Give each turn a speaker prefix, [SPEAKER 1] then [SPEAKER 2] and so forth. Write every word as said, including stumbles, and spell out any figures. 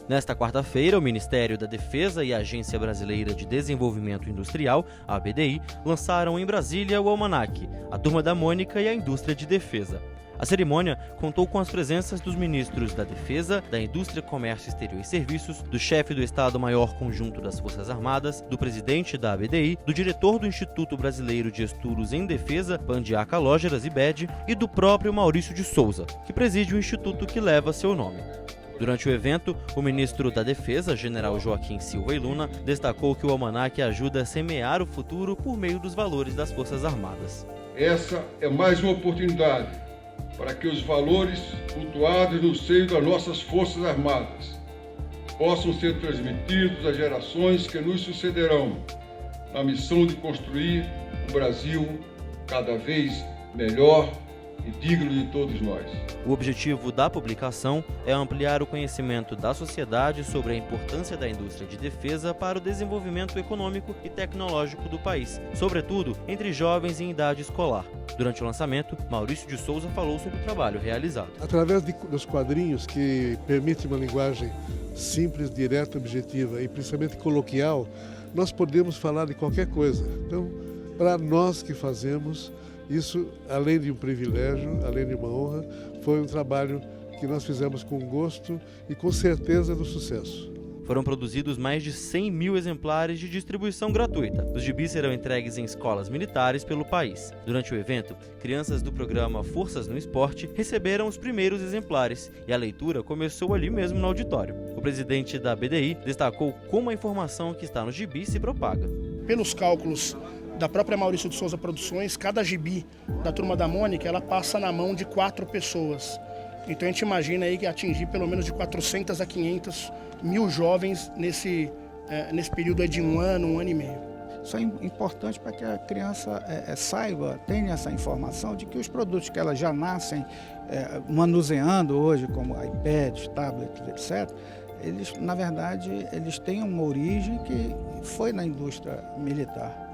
[SPEAKER 1] Nesta quarta-feira, o Ministério da Defesa e a Agência Brasileira de Desenvolvimento Industrial, a A B D I, lançaram em Brasília o Almanac, a Turma da Mônica e a Indústria de Defesa. A cerimônia contou com as presenças dos ministros da Defesa, da Indústria, Comércio Exterior e Serviços, do chefe do Estado-Maior Conjunto das Forças Armadas, do presidente da A B D I, do diretor do Instituto Brasileiro de Estudos em Defesa, Pandiaca Lógeras I B E D, e do próprio Maurício de Souza, que preside o instituto que leva seu nome. Durante o evento, o ministro da Defesa, general Joaquim Silva e Luna, destacou que o Almanac ajuda a semear o futuro por meio dos valores das Forças Armadas.
[SPEAKER 2] Essa é mais uma oportunidade para que os valores cultuados no seio das nossas Forças Armadas possam ser transmitidos às gerações que nos sucederão na missão de construir um Brasil cada vez melhor e digno de todos nós.
[SPEAKER 1] O objetivo da publicação é ampliar o conhecimento da sociedade sobre a importância da indústria de defesa para o desenvolvimento econômico e tecnológico do país, sobretudo entre jovens em idade escolar. Durante o lançamento, Maurício de Souza falou sobre o trabalho realizado.
[SPEAKER 3] Através de, dos quadrinhos que permitem uma linguagem simples, direta, objetiva e principalmente coloquial, nós podemos falar de qualquer coisa. Então, para nós que fazemos, isso, além de um privilégio, além de uma honra, foi um trabalho que nós fizemos com gosto e com certeza do sucesso.
[SPEAKER 1] Foram produzidos mais de cem mil exemplares de distribuição gratuita. Os gibis serão entregues em escolas militares pelo país. Durante o evento, crianças do programa Forças no Esporte receberam os primeiros exemplares e a leitura começou ali mesmo no auditório. O presidente da A B D I destacou como a informação que está no gibi se propaga.
[SPEAKER 4] Pelos cálculos da própria Maurício de Souza Produções, cada gibi da Turma da Mônica, ela passa na mão de quatro pessoas. Então a gente imagina aí que atingir pelo menos de quatrocentos a quinhentos mil jovens nesse, é, nesse período aí de um ano, um ano e meio.
[SPEAKER 5] Isso é importante para que a criança é, é, saiba, tenha essa informação de que os produtos que elas já nascem é, manuseando hoje, como iPads, tablets, etcétera, eles, na verdade, eles têm uma origem que foi na indústria militar.